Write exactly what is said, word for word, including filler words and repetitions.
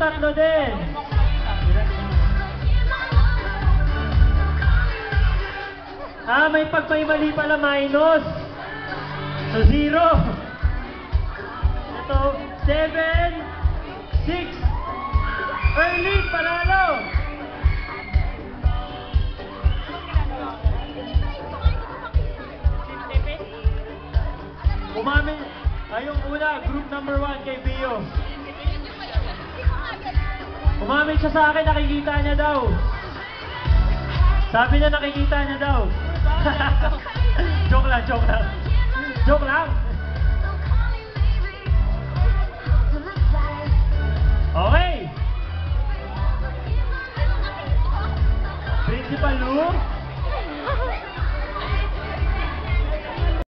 tatlo din. Ah, may pagpaimali pala minus. So, zero. Ito, seven, six. Early, panalo. Umamin. Ay, yung una, group number one kay Pio. Umamin siya sa akin, nakikita niya daw. Sabi niya nakikita niya daw. Joke lang, joke lang. Joke lang.